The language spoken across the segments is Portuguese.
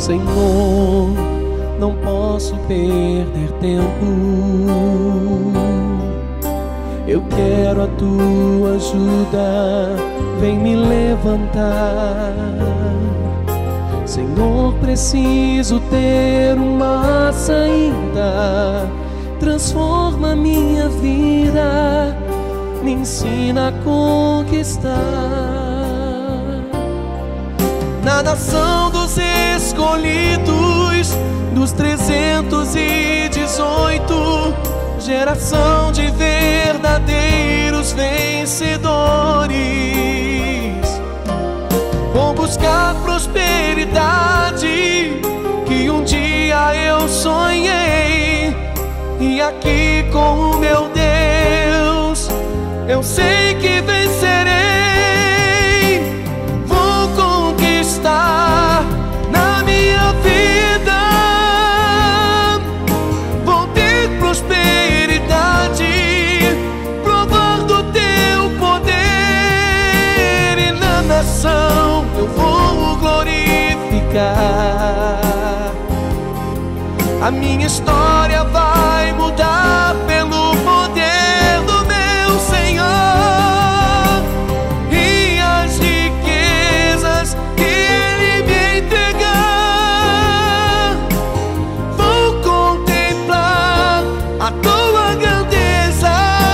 Senhor, não posso perder tempo. Eu quero a tua ajuda, vem me levantar. Senhor, preciso ter uma saída. Transforma minha vida, me ensina a conquistar. Na nação dos escolhidos, dos 318, geração de verdadeiros vencedores, vou buscar prosperidade que um dia eu sonhei. E aqui com o meu Deus, eu sei que vencerei. Vou conquistar na minha vida, vou ter prosperidade, provar do teu poder. E na nação eu vou glorificar. A minha história vai mudar pelo poder do meu Senhor. E as riquezas que Ele me entregar, vou contemplar a tua grandeza.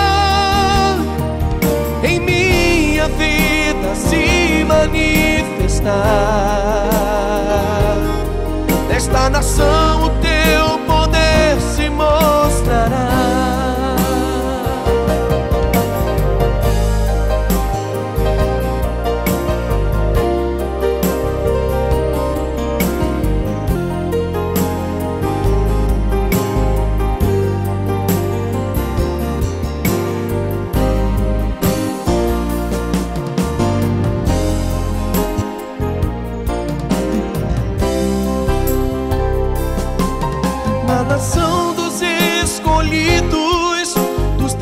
Em minha vida se manifestar. Nesta nação o teu poder se mostrará. Na nação dos escolhidos, dos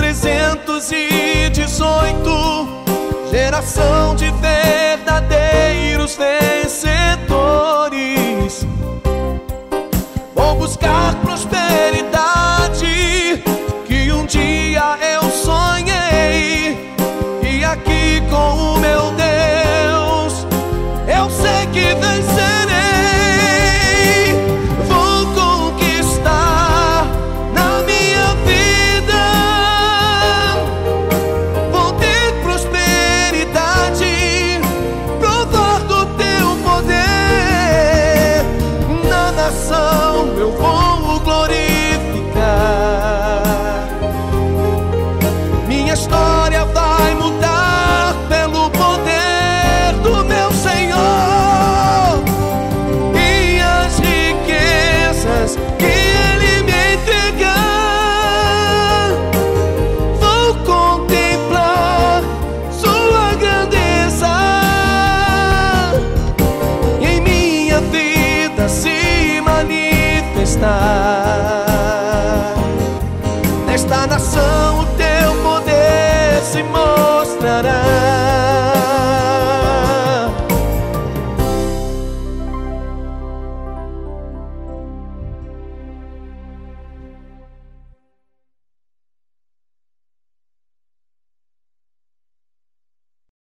318, geração de verdadeiros vencedores, vou buscar prosperidade que um dia eu sonhei. E aqui com o meu Deus, eu sei que vencerei. Eu vou glorificar. Minha história vai mudar pelo poder do meu Senhor. E as riquezas que Ele me entregar, vou contemplar sua grandeza. E em minha vida se manifestar.